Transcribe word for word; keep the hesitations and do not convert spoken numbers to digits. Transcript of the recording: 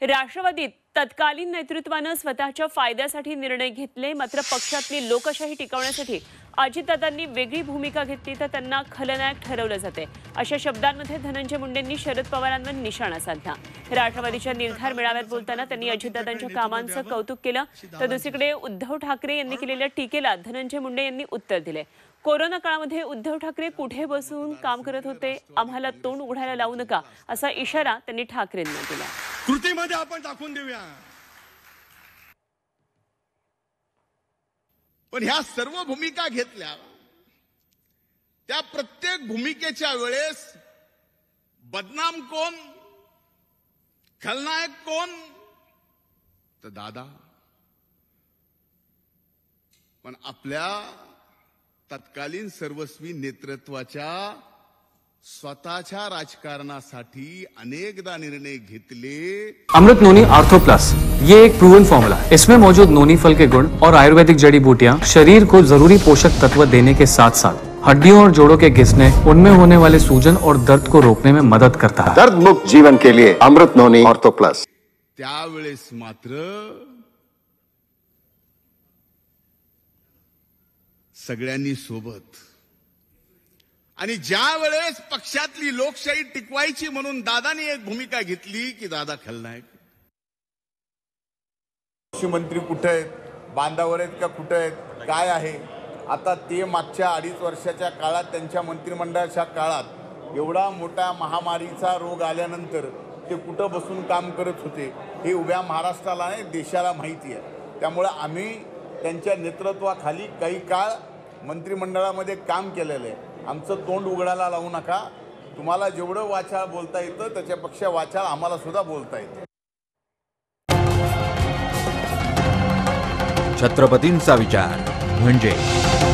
राष्ट्रवादीत तत्कालीन नेतृत्वाने स्वतःच्या फायद्यासाठी निर्णय घेतले, मात्र पक्षातली लोकशाही टिकवण्यासाठी अजितदादांनी वेगळी भूमिका घेतली तर त्यांना खलनायक ठरवलं जाते, अशा शब्दांमध्ये धनंजय मुंडेंनी शरद पवारांवर निशाणा साधला। राष्ट्रवादीच्या निर्धार मेळाव्यात बोलताना त्यांनी अजितदादांच्या कामांचं कौतुक केलं, तर दुसरीकडे उद्धव ठाकरे यांनी केलेल्या टीकेला धनंजय मुंडे यांनी उत्तर दिले। कोरोना काळामध्ये उद्धव ठाकरे कुठे बसून काम करत होते, आम्हाला तोंड उघडायला लावू नका, असा इशारा त्यांनी ठाकरेंना दिला। कृतीमध्ये आपण दाखवून देऊया। पण ह्या सर्व भूमिका घेतल्या, त्या प्रत्येक भूमिकेच्या वेळेस बदनाम कोण, खलनायक कोण, तर दादा। पण आपल्या तत्कालीन सर्वस्वी नेतृत्वाच्या स्वतःच्या राजकारणासाठी अनेकदा निर्णय घेतले। अमृत नोनी आर्थो प्लस, ये एक प्रूवन फॉर्मूला है। इसमें मौजूद नोनी फल के गुण और आयुर्वेदिक जड़ी बूटियां शरीर को जरूरी पोषक तत्व देने के साथ साथ हड्डियों और जोड़ों के घिसने, उनमें होने वाले सूजन और दर्द को रोकने में मदद करता है। दर्द मुक्त जीवन के लिए अमृत नोनी आर्थो प्लस। त्यावेळेस मात्र सगळ्यांनी सोबत, आणि ज्या वेळेस पक्षातली लोकशाही टिकवायची म्हणून दादांनी एक भूमिका घेतली की दादा खलनायक। कृषी मंत्री कुठे आहेत, बांधावर आहेत का कुठे आहेत, काय आहे, आता ते मागच्या अडीच वर्षाच्या काळात त्यांच्या मंत्रिमंडळाच्या काळात एवढा मोठा महामारीचा रोग आल्यानंतर ते कुठं बसून काम करत होते हे उभ्या महाराष्ट्राला नाही देशाला माहिती आहे। त्यामुळे आम्ही त्यांच्या नेतृत्वाखाली काही काळ मंत्रिमंडळामध्ये काम केलेलं आहे। आमचं तोंड उघडायला लावू नका, तुम्हाला जेवढं वाचाळ बोलता येतं त्याच्यापेक्षा वाचाळ आम्हाला सुद्धा बोलता येतं। छत्रपतींचा विचार म्हणजे